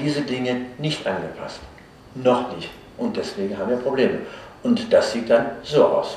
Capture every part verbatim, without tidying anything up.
diese Dinge nicht angepasst. Noch nicht. Und deswegen haben wir Probleme. Und das sieht dann so aus.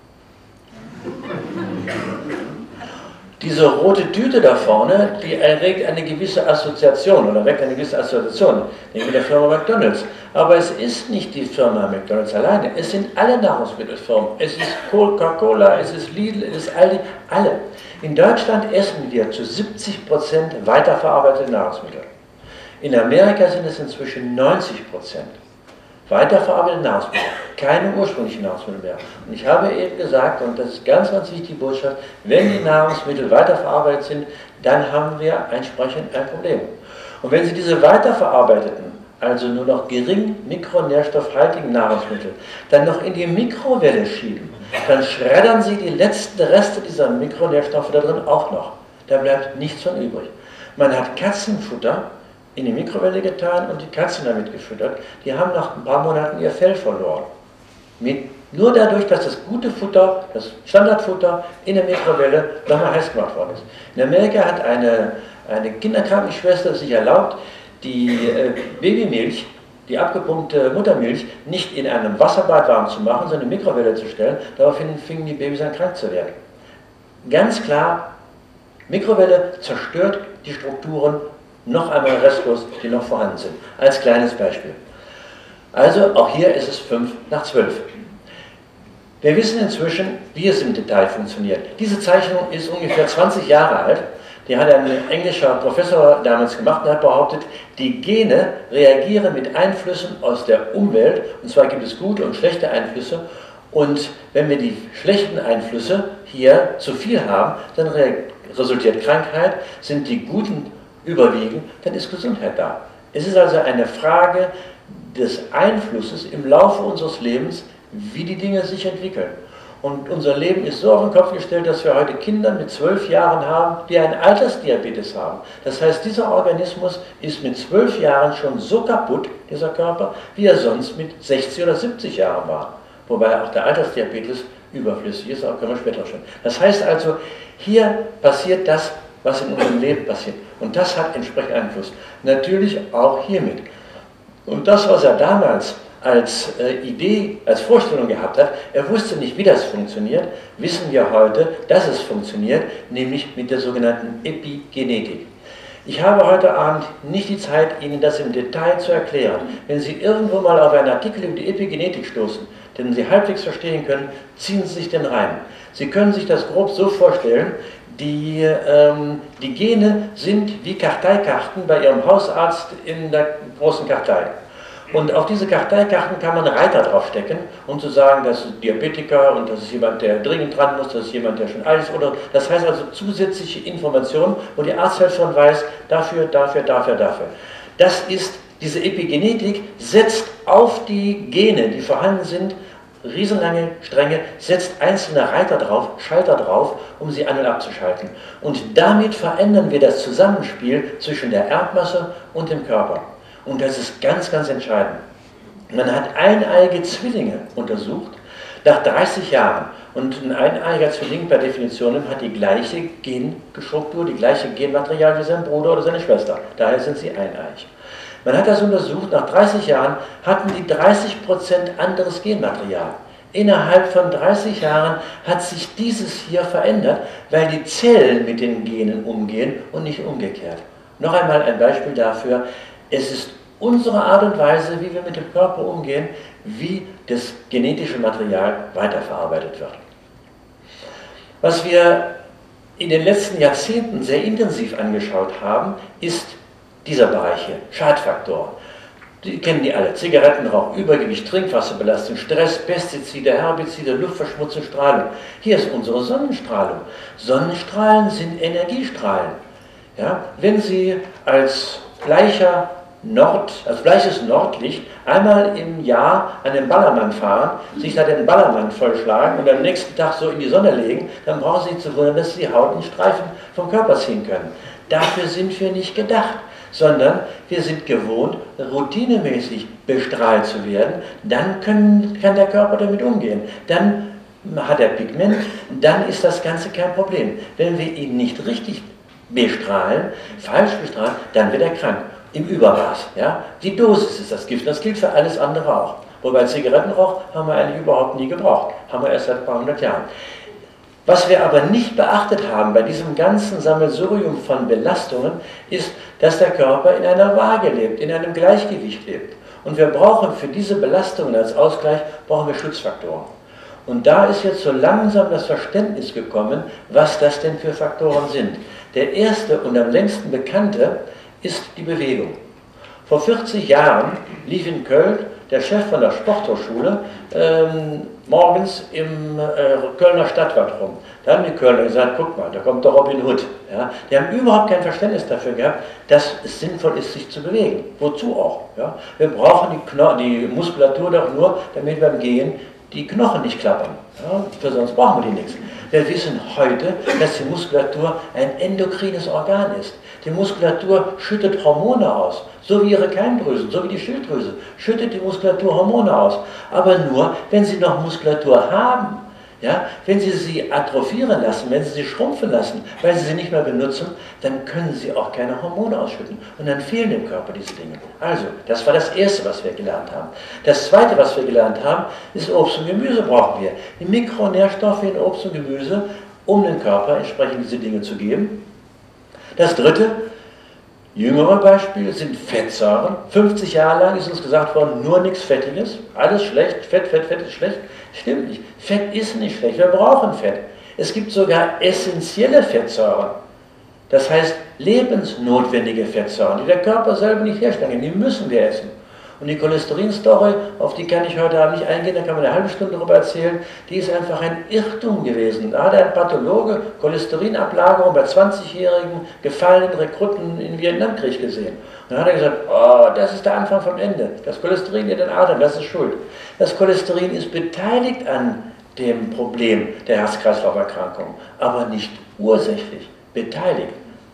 Diese rote Tüte da vorne, die erregt eine gewisse Assoziation oder weckt eine gewisse Assoziation, nämlich der Firma McDonald's. Aber es ist nicht die Firma McDonald's alleine, es sind alle Nahrungsmittelfirmen. Es ist Coca-Cola, es ist Lidl, es ist Aldi, alle. In Deutschland essen wir zu siebzig Prozent weiterverarbeitete Nahrungsmittel. In Amerika sind es inzwischen neunzig Prozent. Weiterverarbeitete Nahrungsmittel, keine ursprünglichen Nahrungsmittel mehr. Und ich habe eben gesagt, und das ist ganz, ganz wichtig, die Botschaft, wenn die Nahrungsmittel weiterverarbeitet sind, dann haben wir entsprechend ein Problem. Und wenn Sie diese weiterverarbeiteten, also nur noch gering mikronährstoffhaltigen Nahrungsmittel, dann noch in die Mikrowelle schieben, dann schreddern Sie die letzten Reste dieser Mikronährstoffe da drin auch noch. Da bleibt nichts von übrig. Man hat Katzenfutter in die Mikrowelle getan und die Katzen damit gefüttert, die haben nach ein paar Monaten ihr Fell verloren. Mit, nur dadurch, dass das gute Futter, das Standardfutter in der Mikrowelle nochmal heiß gemacht worden ist. In Amerika hat eine, eine Kinderkrankenschwester sich erlaubt, die äh, Babymilch, die abgepumpte Muttermilch, nicht in einem Wasserbad warm zu machen, sondern in die Mikrowelle zu stellen. Daraufhin fingen die Babys an krank zu werden. Ganz klar, Mikrowelle zerstört die Strukturen noch einmal restlos, die noch vorhanden sind. Als kleines Beispiel. Also auch hier ist es fünf nach zwölf. Wir wissen inzwischen, wie es im Detail funktioniert. Diese Zeichnung ist ungefähr zwanzig Jahre alt. Die hat ein englischer Professor damals gemacht und hat behauptet, die Gene reagieren mit Einflüssen aus der Umwelt, und zwar gibt es gute und schlechte Einflüsse, und wenn wir die schlechten Einflüsse hier zu viel haben, dann resultiert Krankheit, sind die guten überwiegen, dann ist Gesundheit da. Es ist also eine Frage des Einflusses im Laufe unseres Lebens, wie die Dinge sich entwickeln. Und unser Leben ist so auf den Kopf gestellt, dass wir heute Kinder mit zwölf Jahren haben, die einen Altersdiabetes haben. Das heißt, dieser Organismus ist mit zwölf Jahren schon so kaputt, dieser Körper, wie er sonst mit sechzig oder siebzig Jahren war. Wobei auch der Altersdiabetes überflüssig ist, aber können wir später schon. Das heißt also, hier passiert das, was in unserem Leben passiert. Und das hat entsprechend Einfluss. Natürlich auch hiermit. Und das, was er damals als äh, Idee, als Vorstellung gehabt hat, er wusste nicht, wie das funktioniert, wissen wir heute, dass es funktioniert, nämlich mit der sogenannten Epigenetik. Ich habe heute Abend nicht die Zeit, Ihnen das im Detail zu erklären. Wenn Sie irgendwo mal auf einen Artikel über die Epigenetik stoßen, den Sie halbwegs verstehen können, ziehen Sie sich den rein. Sie können sich das grob so vorstellen, Die, ähm, die Gene sind wie Karteikarten bei Ihrem Hausarzt in der großen Kartei. Und auf diese Karteikarten kann man Reiter draufstecken, um zu sagen, das ist Diabetiker und das ist jemand, der dringend dran muss, das ist jemand, der schon alt ist. Oder das heißt also zusätzliche Informationen, wo die Arzthelferin weiß, dafür, dafür, dafür, dafür. Das ist, diese Epigenetik setzt auf die Gene, die vorhanden sind, riesenlange Stränge, setzt einzelne Reiter drauf, Schalter drauf, um sie an- und abzuschalten. Und damit verändern wir das Zusammenspiel zwischen der Erbmasse und dem Körper. Und das ist ganz, ganz entscheidend. Man hat eineiige Zwillinge untersucht, nach dreißig Jahren. Und ein eineiiger Zwilling per Definition hat die gleiche Genstruktur, die gleiche Genmaterial wie sein Bruder oder seine Schwester. Daher sind sie eineig. Man hat das untersucht, nach dreißig Jahren hatten die dreißig Prozent anderes Genmaterial. Innerhalb von dreißig Jahren hat sich dieses hier verändert, weil die Zellen mit den Genen umgehen und nicht umgekehrt. Noch einmal ein Beispiel dafür, es ist unsere Art und Weise, wie wir mit dem Körper umgehen, wie das genetische Material weiterverarbeitet wird. Was wir in den letzten Jahrzehnten sehr intensiv angeschaut haben, ist dieser Bereich hier, Schadfaktoren. Die kennen die alle. Zigarettenrauch, Übergewicht, Trinkwasserbelastung, Stress, Pestizide, Herbizide, Luftverschmutzung, Strahlung. Hier ist unsere Sonnenstrahlung. Sonnenstrahlen sind Energiestrahlen. Ja? Wenn Sie als bleicher Nord, als bleiches Nordlicht einmal im Jahr an den Ballermann fahren, sich da den Ballermann vollschlagen und am nächsten Tag so in die Sonne legen, dann brauchen Sie sich zu wundern, dass Sie die Haut in Streifen vom Körper ziehen können. Dafür sind wir nicht gedacht, sondern wir sind gewohnt, routinemäßig bestrahlt zu werden. Dann können, kann der Körper damit umgehen. Dann hat er Pigment, dann ist das Ganze kein Problem. Wenn wir ihn nicht richtig bestrahlen, falsch bestrahlen, dann wird er krank. im Übermaß. Ja? Die Dosis ist das Gift, das gilt für alles andere auch. Wobei Zigarettenrauch haben wir eigentlich überhaupt nie gebraucht, haben wir erst seit ein paar hundert Jahren. Was wir aber nicht beachtet haben bei diesem ganzen Sammelsurium von Belastungen, ist, dass der Körper in einer Waage lebt, in einem Gleichgewicht lebt. Und wir brauchen für diese Belastungen als Ausgleich, brauchen wir Schutzfaktoren. Und da ist jetzt so langsam das Verständnis gekommen, was das denn für Faktoren sind. Der erste und am längsten bekannte ist die Bewegung. Vor vierzig Jahren lief in Köln der Chef von der Sporthochschule ähm, morgens im äh, Kölner Stadtwald rum. Da haben die Kölner gesagt, guck mal, da kommt der Robin Hood. Ja? Die haben überhaupt kein Verständnis dafür gehabt, dass es sinnvoll ist, sich zu bewegen. Wozu auch? Ja? Wir brauchen die, Kno die Muskulatur doch nur, damit beim Gehen die Knochen nicht klappern. Ja? Für sonst brauchen wir die nichts. Wir wissen heute, dass die Muskulatur ein endokrines Organ ist. Die Muskulatur schüttet Hormone aus, so wie ihre Keimdrüsen, so wie die Schilddrüse, schüttet die Muskulatur Hormone aus. Aber nur, wenn Sie noch Muskulatur haben. Ja? Wenn Sie sie atrophieren lassen, wenn Sie sie schrumpfen lassen, weil Sie sie nicht mehr benutzen, dann können Sie auch keine Hormone ausschütten. Und dann fehlen dem Körper diese Dinge. Also, das war das Erste, was wir gelernt haben. Das Zweite, was wir gelernt haben, ist Obst und Gemüse brauchen wir. Die Mikronährstoffe in Obst und Gemüse, um dem Körper entsprechend diese Dinge zu geben. Das Dritte, jüngere Beispiele sind Fettsäuren. fünfzig Jahre lang ist uns gesagt worden, nur nichts Fettiges, alles schlecht, Fett, Fett, Fett ist schlecht. Stimmt nicht. Fett ist nicht schlecht, wir brauchen Fett. Es gibt sogar essentielle Fettsäuren. Das heißt, lebensnotwendige Fettsäuren, die der Körper selber nicht herstellen kann, die müssen wir essen. Und die Cholesterinstory, auf die kann ich heute Abend nicht eingehen, da kann man eine halbe Stunde darüber erzählen, die ist einfach ein Irrtum gewesen. Da hat ein Pathologe Cholesterinablagerung bei zwanzigjährigen gefallenen Rekruten im Vietnamkrieg gesehen. Und dann hat er gesagt, oh, das ist der Anfang vom Ende. Das Cholesterin in den Adern, das ist schuld. Das Cholesterin ist beteiligt an dem Problem der Herz-Kreislauf-Erkrankung, aber nicht ursächlich. Beteiligt,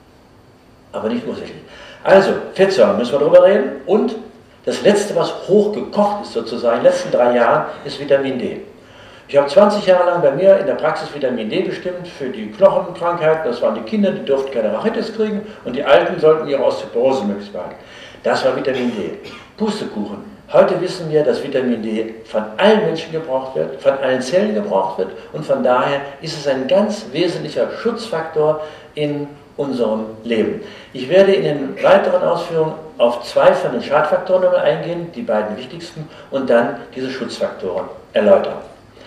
aber nicht ursächlich. Also, Fettsäuren müssen wir darüber reden. Und das Letzte, was hochgekocht ist sozusagen in den letzten drei Jahren, ist Vitamin D. Ich habe zwanzig Jahre lang bei mir in der Praxis Vitamin D bestimmt für die Knochenkrankheiten. Das waren die Kinder, die durften keine Rachitis kriegen und die Alten sollten ihre Osteoporose möglichst behalten. Das war Vitamin D. Pustekuchen. Heute wissen wir, dass Vitamin D von allen Menschen gebraucht wird, von allen Zellen gebraucht wird und von daher ist es ein ganz wesentlicher Schutzfaktor in unserem Leben. Ich werde in den weiteren Ausführungen auf zwei von den Schadfaktoren nochmal eingehen, die beiden wichtigsten, und dann diese Schutzfaktoren erläutern.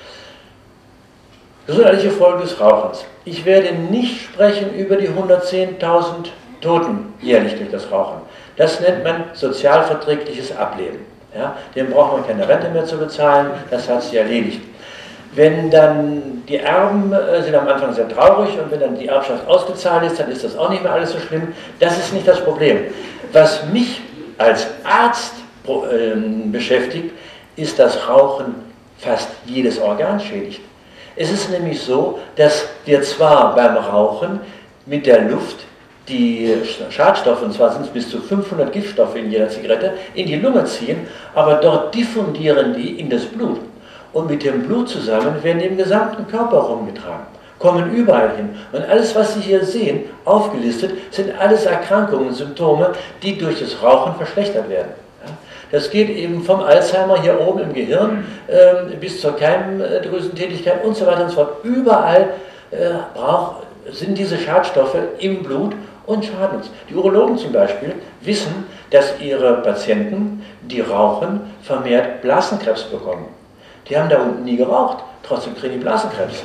Gesundheitliche Folgen des Rauchens. Ich werde nicht sprechen über die hundertzehntausend Toten jährlich durch das Rauchen. Das nennt man sozialverträgliches Ableben. Ja, dem braucht man keine Rente mehr zu bezahlen, das hat sich erledigt. Wenn dann die Erben äh, sind am Anfang sehr traurig und wenn dann die Erbschaft ausgezahlt ist, dann ist das auch nicht mehr alles so schlimm. Das ist nicht das Problem. Was mich als Arzt äh, beschäftigt, ist, dass Rauchen fast jedes Organ schädigt. Es ist nämlich so, dass wir zwar beim Rauchen mit der Luft die Schadstoffe, und zwar sind es bis zu fünfhundert Giftstoffe in jeder Zigarette, in die Lunge ziehen, aber dort diffundieren die in das Blut. Und mit dem Blut zusammen werden die im gesamten Körper rumgetragen, kommen überall hin. Und alles, was Sie hier sehen, aufgelistet, sind alles Erkrankungen und Symptome, die durch das Rauchen verschlechtert werden. Das geht eben vom Alzheimer hier oben im Gehirn äh, bis zur Keimdrüsentätigkeit und so weiter und so fort. Überall äh, braucht, sind diese Schadstoffe im Blut und schaden uns. Die Urologen zum Beispiel wissen, dass ihre Patienten, die rauchen, vermehrt Blasenkrebs bekommen. Die haben da unten nie geraucht, trotzdem kriegen die Blasenkrebs.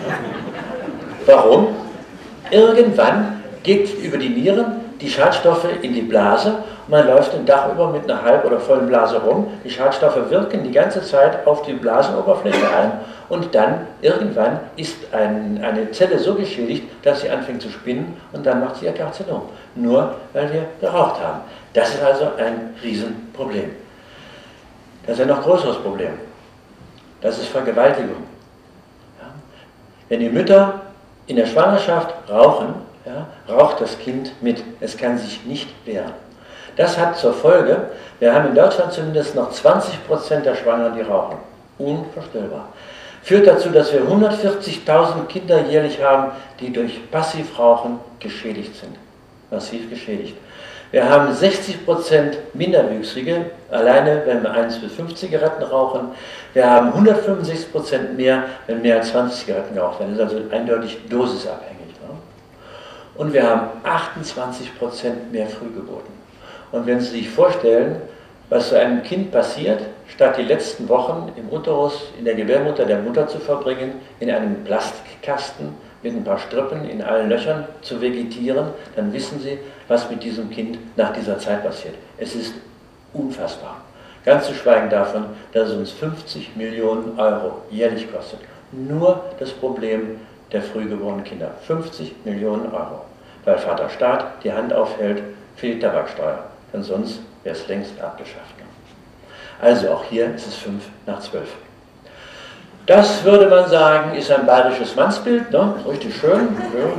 Warum? Irgendwann geht über die Nieren die Schadstoffe in die Blase und man läuft den Tag über mit einer halb- oder vollen Blase rum. Die Schadstoffe wirken die ganze Zeit auf die Blasenoberfläche ein und dann irgendwann ist ein, eine Zelle so geschädigt, dass sie anfängt zu spinnen und dann macht sie ihr Karzinom. Nur weil wir geraucht haben. Das ist also ein Riesenproblem. Das ist ein noch größeres Problem. Das ist Vergewaltigung. Ja? Wenn die Mütter in der Schwangerschaft rauchen, ja, raucht das Kind mit. Es kann sich nicht wehren. Das hat zur Folge, wir haben in Deutschland zumindest noch zwanzig Prozent der Schwangeren, die rauchen. Unvorstellbar. Führt dazu, dass wir hundertvierzigtausend Kinder jährlich haben, die durch Passivrauchen geschädigt sind. Massiv geschädigt. Wir haben sechzig Prozent Minderwüchsige, alleine wenn wir eins bis fünf Zigaretten rauchen. Wir haben hundertfünfundsechzig Prozent mehr, wenn mehr als zwanzig Zigaretten geraucht werden. Das ist also eindeutig dosisabhängig. Ne? Und wir haben achtundzwanzig Prozent mehr Frühgeburten. Und wenn Sie sich vorstellen, was so einem Kind passiert, statt die letzten Wochen im Uterus, in der Gebärmutter der Mutter zu verbringen, in einem Plastikkasten mit ein paar Strippen in allen Löchern zu vegetieren, dann wissen Sie, was mit diesem Kind nach dieser Zeit passiert. Es ist unfassbar. Ganz zu schweigen davon, dass es uns fünfzig Millionen Euro jährlich kostet. Nur das Problem der frühgeborenen Kinder. fünfzig Millionen Euro. Weil Vater Staat die Hand aufhält für die Tabaksteuer. Denn sonst wäre es längst abgeschafft. Also auch hier ist es fünf nach zwölf. Das würde man sagen, ist ein bayerisches Mannsbild, ne? Richtig schön.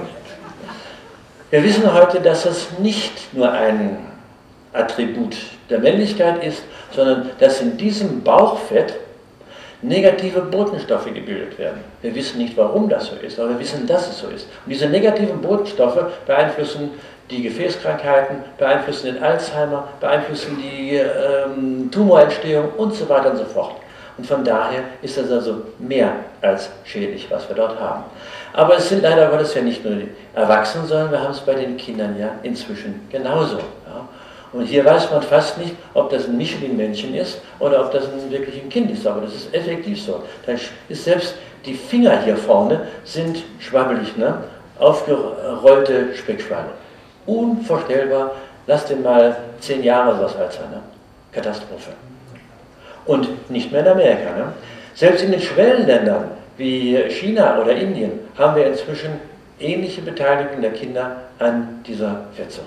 Wir wissen heute, dass das nicht nur ein Attribut der Männlichkeit ist, sondern dass in diesem Bauchfett negative Botenstoffe gebildet werden. Wir wissen nicht, warum das so ist, aber wir wissen, dass es so ist. Und diese negativen Botenstoffe beeinflussen die Gefäßkrankheiten, beeinflussen den Alzheimer, beeinflussen die ähm, Tumorentstehung und so weiter und so fort. Und von daher ist das also mehr als schädlich, was wir dort haben. Aber es sind leider Gottes ja nicht nur die Erwachsenen, sondern wir haben es bei den Kindern ja inzwischen genauso. Ja. Und hier weiß man fast nicht, ob das ein Michelin-Männchen ist oder ob das ein wirklich ein Kind ist. Aber das ist effektiv so. Da ist selbst die Finger hier vorne sind schwabbelig, ne? Aufgerollte Speckschweine. Unvorstellbar. Lass den mal zehn Jahre was alt sein. Ne? Katastrophe. Und nicht mehr in Amerika. Ne? Selbst in den Schwellenländern wie China oder Indien haben wir inzwischen ähnliche Beteiligung der Kinder an dieser Fettsucht.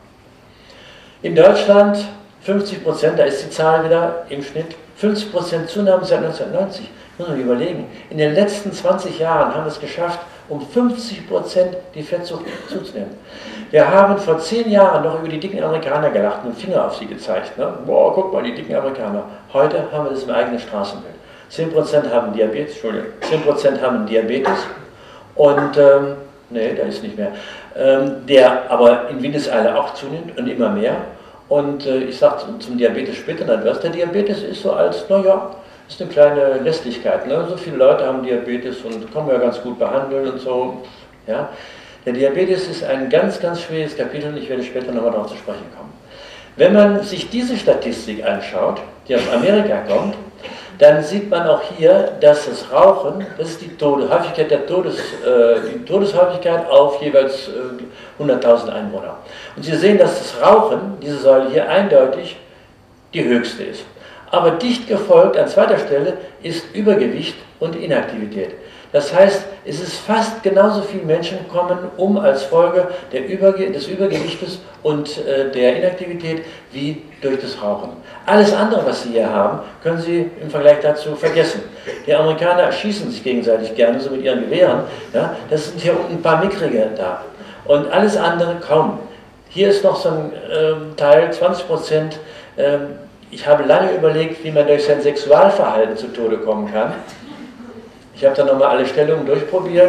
In Deutschland fünfzig Prozent, da ist die Zahl wieder im Schnitt, fünfzig Prozent Zunahme seit neunzehnhundertneunzig. Muss man überlegen. In den letzten zwanzig Jahren haben wir es geschafft, um fünfzig Prozent die Fettsucht zuzunehmen. Wir haben vor zehn Jahren noch über die dicken Amerikaner gelacht und den Finger auf sie gezeigt. Ne? Boah, guck mal, die dicken Amerikaner. Heute haben wir das im eigenen Straßenbild. zehn Prozent haben Diabetes, Entschuldigung, zehn Prozent haben Diabetes und, ähm, nee, da ist nicht mehr, ähm, der aber in Windeseile auch zunimmt und immer mehr. Und äh, ich sage zum, zum Diabetes später dann was, der Diabetes ist so als, naja, ist eine kleine Lästigkeit. Ne? So viele Leute haben Diabetes und kommen ja ganz gut behandeln und so. Ja? Der Diabetes ist ein ganz, ganz schwieriges Kapitel und ich werde später nochmal darauf zu sprechen kommen. Wenn man sich diese Statistik anschaut, die aus Amerika kommt, dann sieht man auch hier, dass das Rauchen, das ist die Tode, Häufigkeit der Todes, äh, die Todeshäufigkeit auf jeweils äh, hunderttausend Einwohner. Und Sie sehen, dass das Rauchen, diese Säule hier eindeutig die höchste ist. Aber dicht gefolgt an zweiter Stelle ist Übergewicht und Inaktivität. Das heißt, es ist fast genauso viele Menschen kommen um als Folge der Überge des Übergewichtes und äh, der Inaktivität wie durch das Rauchen. Alles andere, was Sie hier haben, können Sie im Vergleich dazu vergessen. Die Amerikaner schießen sich gegenseitig gerne so mit ihren Gewehren. Ja? Das sind hier unten ein paar Mickrige da. Und alles andere kaum. Hier ist noch so ein äh, Teil, zwanzig Prozent. Äh, ich habe lange überlegt, wie man durch sein Sexualverhalten zu Tode kommen kann. Ich habe dann nochmal alle Stellungen durchprobiert.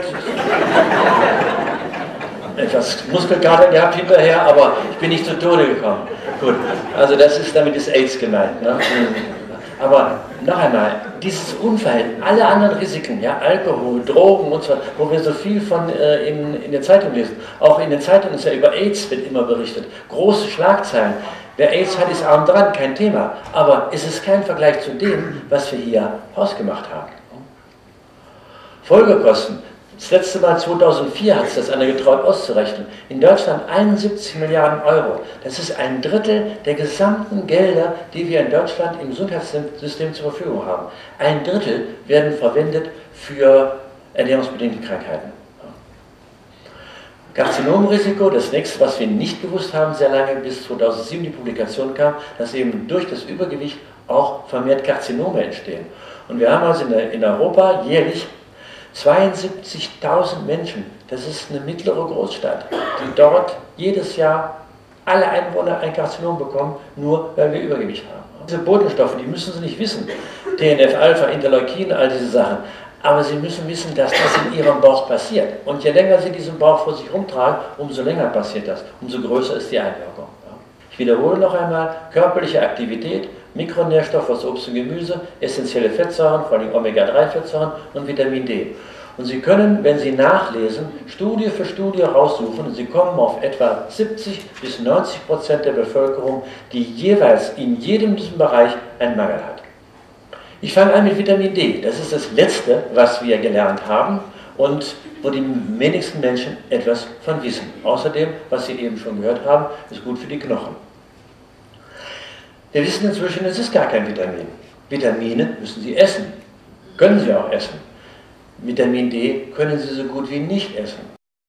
Etwas Muskelkater gehabt hinterher, aber ich bin nicht zu Tode gekommen. Gut, also das ist, damit ist AIDS gemeint. Ne? Aber noch einmal, dieses Unverhältnis, alle anderen Risiken, ja, Alkohol, Drogen und so weiter, wo wir so viel von äh, in, in den Zeitungen lesen. Auch in den Zeitungen ist ja über AIDS wird immer berichtet. Große Schlagzeilen. Wer AIDS hat, ist arm dran, kein Thema. Aber es ist kein Vergleich zu dem, was wir hier ausgemacht haben. Folgekosten. Das letzte Mal zweitausendvier hat es das einer getraut auszurechnen. In Deutschland einundsiebzig Milliarden Euro. Das ist ein Drittel der gesamten Gelder, die wir in Deutschland im Gesundheitssystem zur Verfügung haben. Ein Drittel werden verwendet für ernährungsbedingte Krankheiten. Karzinomrisiko, das nächste, was wir nicht gewusst haben, sehr lange, bis zweitausendsieben die Publikation kam, dass eben durch das Übergewicht auch vermehrt Karzinome entstehen. Und wir haben also in, in Europa jährlich zweiundsiebzigtausend Menschen, das ist eine mittlere Großstadt, die dort jedes Jahr alle Einwohner ein Karzinom bekommen, nur weil wir Übergewicht haben. Diese Botenstoffe, die müssen Sie nicht wissen, T N F-Alpha, Interleukin, all diese Sachen, aber Sie müssen wissen, dass das in Ihrem Bauch passiert. Und je länger Sie diesen Bauch vor sich rumtragen, umso länger passiert das, umso größer ist die Einwirkung. Ich Ich wiederhole noch einmal, körperliche Aktivität, Mikronährstoffe aus Obst und Gemüse, essentielle Fettsäuren, vor allem Omega drei Fettsäuren und Vitamin D. Und Sie können, wenn Sie nachlesen, Studie für Studie raussuchen und Sie kommen auf etwa siebzig bis neunzig Prozent der Bevölkerung, die jeweils in jedem diesem Bereich einen Mangel hat. Ich fange an mit Vitamin D. Das ist das Letzte, was wir gelernt haben und wo die wenigsten Menschen etwas von wissen. Außerdem, was Sie eben schon gehört haben, ist gut für die Knochen. Wir wissen inzwischen, es ist gar kein Vitamin. Vitamine müssen Sie essen. Können Sie auch essen. Vitamin D können Sie so gut wie nicht essen.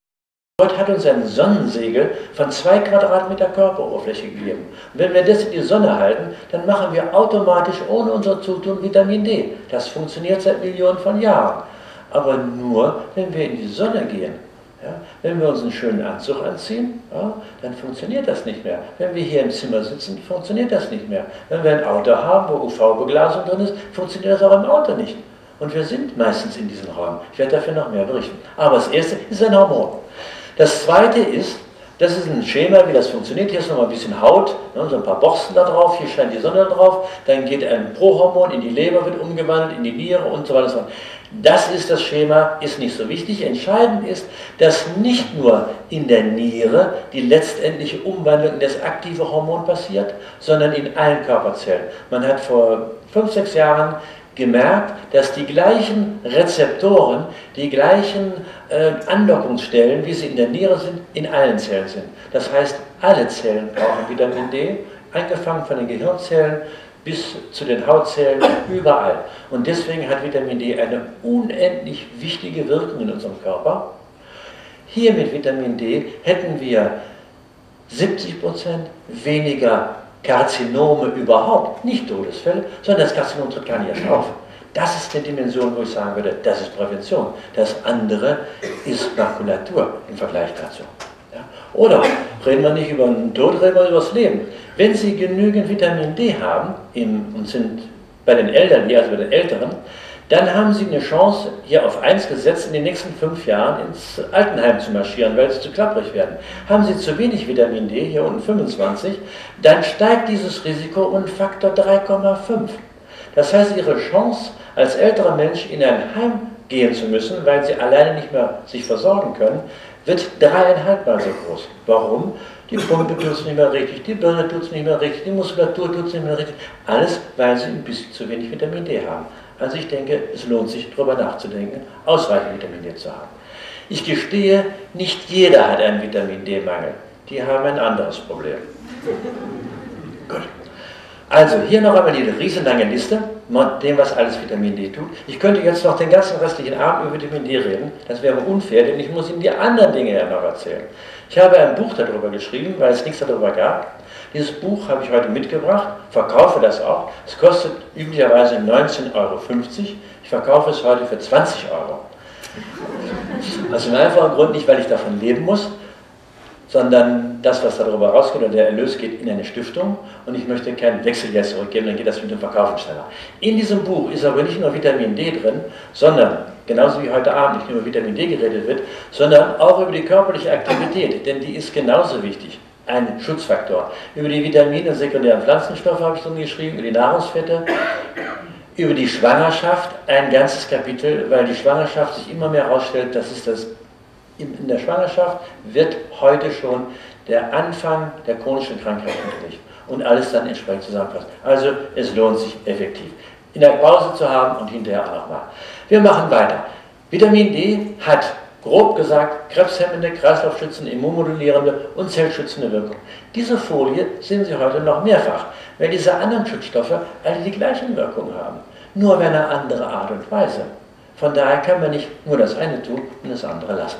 Gott hat uns ein Sonnensegel von zwei Quadratmeter Körperoberfläche gegeben. Und wenn wir das in die Sonne halten, dann machen wir automatisch ohne unser Zutun Vitamin D. Das funktioniert seit Millionen von Jahren. Aber nur, wenn wir in die Sonne gehen. Ja, wenn wir uns einen schönen Anzug anziehen, ja, dann funktioniert das nicht mehr. Wenn wir hier im Zimmer sitzen, funktioniert das nicht mehr. Wenn wir ein Auto haben, wo U V-Beglasung drin ist, funktioniert das auch im Auto nicht. Und wir sind meistens in diesen Räumen. Ich werde dafür noch mehr berichten. Aber das erste ist ein Hormon. Das zweite ist, das ist ein Schema, wie das funktioniert. Hier ist noch mal ein bisschen Haut, ne, so ein paar Borsten da drauf, hier scheint die Sonne drauf. Dann geht ein Prohormon in die Leber, wird umgewandelt, in die Niere und so weiter. Das ist das Schema, ist nicht so wichtig. Entscheidend ist, dass nicht nur in der Niere die letztendliche Umwandlung in das aktive Hormon passiert, sondern in allen Körperzellen. Man hat vor fünf, sechs Jahren gemerkt, dass die gleichen Rezeptoren, die gleichen äh, Andockungsstellen, wie sie in der Niere sind, in allen Zellen sind. Das heißt, alle Zellen brauchen Vitamin D, angefangen von den Gehirnzellen bis zu den Hautzellen, überall. Und deswegen hat Vitamin D eine unendlich wichtige Wirkung in unserem Körper. Hier mit Vitamin D hätten wir siebzig Prozent weniger Karzinome überhaupt, nicht Todesfälle, sondern das Karzinom tritt gar nicht erst auf. Das ist eine Dimension, wo ich sagen würde, das ist Prävention. Das andere ist Makulatur im Vergleich dazu. Ja? Oder reden wir nicht über den Tod, reden wir über das Leben. Wenn Sie genügend Vitamin D haben im, und sind bei den Eltern hier, also bei den Älteren, dann haben Sie eine Chance, hier auf eins gesetzt, in den nächsten fünf Jahren ins Altenheim zu marschieren, weil Sie zu klapprig werden. Haben Sie zu wenig Vitamin D, hier unten fünfundzwanzig, dann steigt dieses Risiko um Faktor drei Komma fünf. Das heißt, Ihre Chance, als älterer Mensch in ein Heim gehen zu müssen, weil Sie alleine nicht mehr sich versorgen können, wird dreieinhalb Mal so groß. Warum? Die Pumpe tut es nicht mehr richtig, die Birne tut es nicht mehr richtig, die Muskulatur tut es nicht mehr richtig. Alles, weil Sie ein bisschen zu wenig Vitamin D haben. Also ich denke, es lohnt sich, darüber nachzudenken, ausreichend Vitamin D zu haben. Ich gestehe, nicht jeder hat einen Vitamin D-Mangel. Die haben ein anderes Problem. Gut. Also hier noch einmal die riesenlange Liste, mit dem, was alles Vitamin D tut. Ich könnte jetzt noch den ganzen restlichen Abend über Vitamin D reden, das wäre unfair, denn ich muss Ihnen die anderen Dinge ja noch erzählen. Ich habe ein Buch darüber geschrieben, weil es nichts darüber gab. Dieses Buch habe ich heute mitgebracht, verkaufe das auch. Es kostet üblicherweise neunzehn Euro fünfzig. Ich verkaufe es heute für zwanzig Euro. Aus dem einfachen Grund nicht, weil ich davon leben muss, sondern das, was darüber rausgeht, und der Erlös geht in eine Stiftung und ich möchte kein Wechselgeld zurückgeben, dann geht das mit dem Verkaufen schneller. In diesem Buch ist aber nicht nur Vitamin D drin, sondern, genauso wie heute Abend nicht nur über Vitamin D geredet wird, sondern auch über die körperliche Aktivität, denn die ist genauso wichtig. Ein Schutzfaktor. Über die Vitamine und sekundären Pflanzenstoffe habe ich drin geschrieben, über die Nahrungsfette, über die Schwangerschaft, ein ganzes Kapitel, weil die Schwangerschaft sich immer mehr herausstellt, das ist das, in der Schwangerschaft wird heute schon der Anfang der chronischen Krankheit möglich und alles dann entsprechend zusammenpasst. Also es lohnt sich effektiv, in der Pause zu haben und hinterher auch nochmal. Wir machen weiter. Vitamin D hat grob gesagt, krebshemmende, kreislaufschützende, immunmodulierende und zellschützende Wirkung. Diese Folie sehen Sie heute noch mehrfach, weil diese anderen Schutzstoffe alle die gleichen Wirkungen haben, nur auf eine andere Art und Weise. Von daher kann man nicht nur das eine tun und das andere lassen.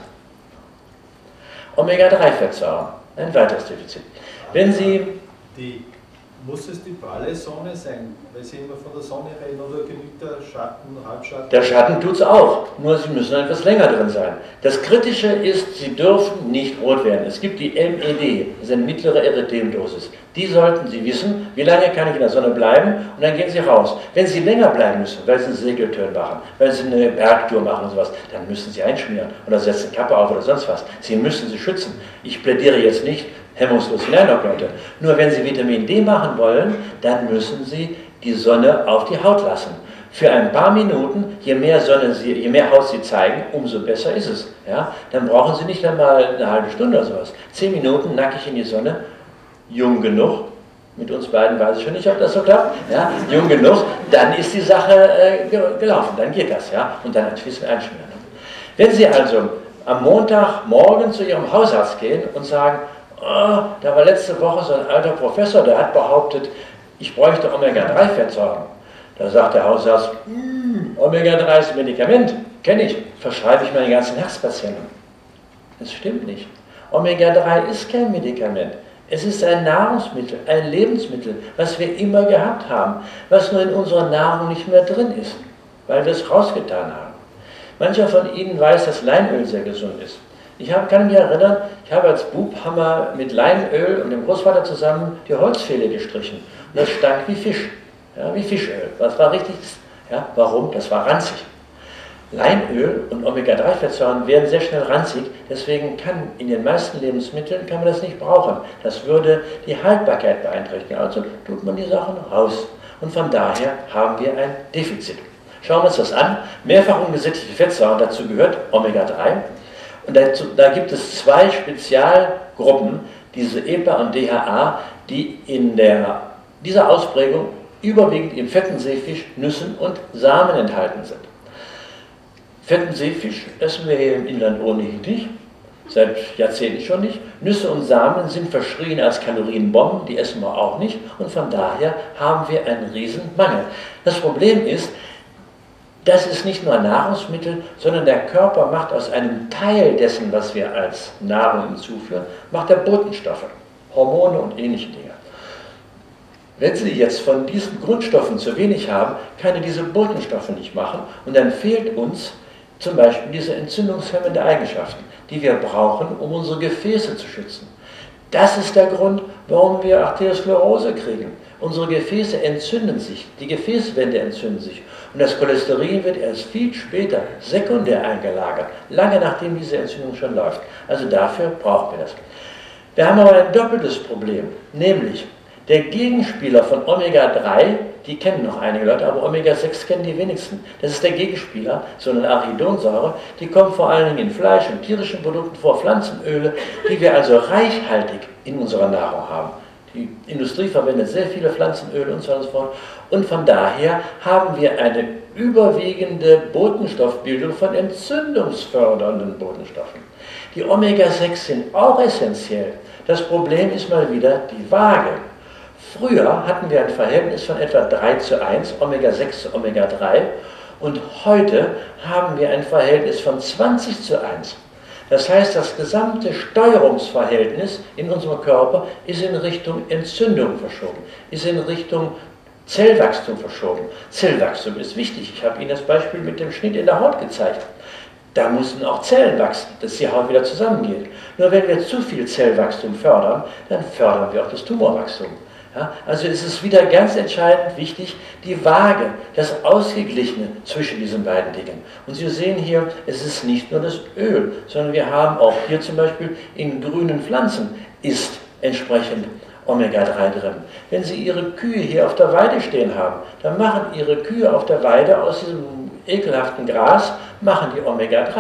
Omega drei Fettsäuren, ein weiteres Defizit. Wenn Sie... Die, muss es die pralle Sonne sein, weil Sie immer von der Sonne reden, oder genügt der Schatten, Halbschatten? Der Schatten tut es auch, nur Sie müssen etwas länger drin sein. Das Kritische ist, Sie dürfen nicht rot werden. Es gibt die M E D, das ist eine mittlere Erythemdosis. Die sollten Sie wissen, wie lange kann ich in der Sonne bleiben, und dann gehen Sie raus. Wenn Sie länger bleiben müssen, weil Sie einen Segeltörn machen, weil Sie eine Bergtour machen und sowas, dann müssen Sie einschmieren oder setzen Kappe auf oder sonst was. Sie müssen sie schützen. Ich plädiere jetzt nicht, hemmungslos hineinlocken könnte. Nur wenn Sie Vitamin D machen wollen, dann müssen Sie die Sonne auf die Haut lassen. Für ein paar Minuten, je mehr Sonne Sie, je mehr Haut Sie zeigen, umso besser ist es. Ja? Dann brauchen Sie nicht einmal eine halbe Stunde oder sowas. Zehn Minuten nackig in die Sonne, jung genug, mit uns beiden weiß ich schon nicht, ob das so klappt, ja? Jung genug, dann ist die Sache äh, gelaufen, dann geht das. Ja? Und dann ein bisschen einschmieren. Wenn Sie also am Montagmorgen zu Ihrem Hausarzt gehen und sagen, oh, da war letzte Woche so ein alter Professor, der hat behauptet, ich bräuchte Omega drei Fettsäuren. Da sagt der Hausarzt, hm, Omega drei ist ein Medikament, kenne ich, verschreibe ich meine ganzen Herzpatienten. Das stimmt nicht. Omega drei ist kein Medikament. Es ist ein Nahrungsmittel, ein Lebensmittel, was wir immer gehabt haben, was nur in unserer Nahrung nicht mehr drin ist, weil wir es rausgetan haben. Mancher von Ihnen weiß, dass Leinöl sehr gesund ist. Ich hab, kann mich erinnern, ich habe als Bub Hammer mit Leinöl und dem Großvater zusammen die Holzpfähle gestrichen. Und das stank wie Fisch, ja, wie Fischöl. Das war richtig, ja, warum? Das war ranzig. Leinöl und Omega drei Fettsäuren werden sehr schnell ranzig, deswegen kann in den meisten Lebensmitteln kann man das nicht brauchen. Das würde die Haltbarkeit beeinträchtigen, also tut man die Sachen raus. Und von daher haben wir ein Defizit. Schauen wir uns das an. Mehrfach ungesättigte Fettsäuren, dazu gehört Omega drei. Und dazu, da gibt es zwei Spezialgruppen, diese E P A und D H A, die in der, dieser Ausprägung überwiegend im fetten Seefisch, Nüssen und Samen enthalten sind. Fetten Seefisch essen wir hier im Inland ohnehin nicht, seit Jahrzehnten schon nicht. Nüsse und Samen sind verschrien als Kalorienbomben, die essen wir auch nicht. Und von daher haben wir einen riesen Mangel. Das Problem ist, das ist nicht nur ein Nahrungsmittel, sondern der Körper macht aus einem Teil dessen, was wir als Nahrung hinzuführen, macht er Botenstoffe, Hormone und ähnliche Dinge. Wenn Sie jetzt von diesen Grundstoffen zu wenig haben, kann er diese Botenstoffe nicht machen und dann fehlt uns zum Beispiel diese entzündungshemmende Eigenschaften, die wir brauchen, um unsere Gefäße zu schützen. Das ist der Grund, warum wir Arteriosklerose kriegen. Unsere Gefäße entzünden sich, die Gefäßwände entzünden sich und das Cholesterin wird erst viel später sekundär eingelagert, lange nachdem diese Entzündung schon läuft. Also dafür brauchen wir das. Wir haben aber ein doppeltes Problem, nämlich der Gegenspieler von Omega drei, die kennen noch einige Leute, aber Omega sechs kennen die wenigsten. Das ist der Gegenspieler, so eine Arachidonsäure, die kommt vor allen Dingen in Fleisch und tierischen Produkten vor, Pflanzenöle, die wir also reichhaltig in unserer Nahrung haben. Die Industrie verwendet sehr viele Pflanzenöle und so weiter und so fort. Und von daher haben wir eine überwiegende Botenstoffbildung von entzündungsfördernden Botenstoffen. Die Omega sechs sind auch essentiell. Das Problem ist mal wieder die Waage. Früher hatten wir ein Verhältnis von etwa drei zu eins, Omega sechs zu Omega drei, und heute haben wir ein Verhältnis von zwanzig zu eins. Das heißt, das gesamte Steuerungsverhältnis in unserem Körper ist in Richtung Entzündung verschoben, ist in Richtung Zellwachstum verschoben. Zellwachstum ist wichtig. Ich habe Ihnen das Beispiel mit dem Schnitt in der Haut gezeigt. Da mussten auch Zellen wachsen, dass die Haut wieder zusammengeht. Nur wenn wir zu viel Zellwachstum fördern, dann fördern wir auch das Tumorwachstum. Ja, also ist es wieder ganz entscheidend wichtig, die Waage, das Ausgeglichene zwischen diesen beiden Dingen. Und Sie sehen hier, es ist nicht nur das Öl, sondern wir haben auch hier zum Beispiel in grünen Pflanzen ist entsprechend Omega drei drin. Wenn Sie Ihre Kühe hier auf der Weide stehen haben, dann machen Ihre Kühe auf der Weide aus diesem ekelhaften Gras, machen die Omega drei.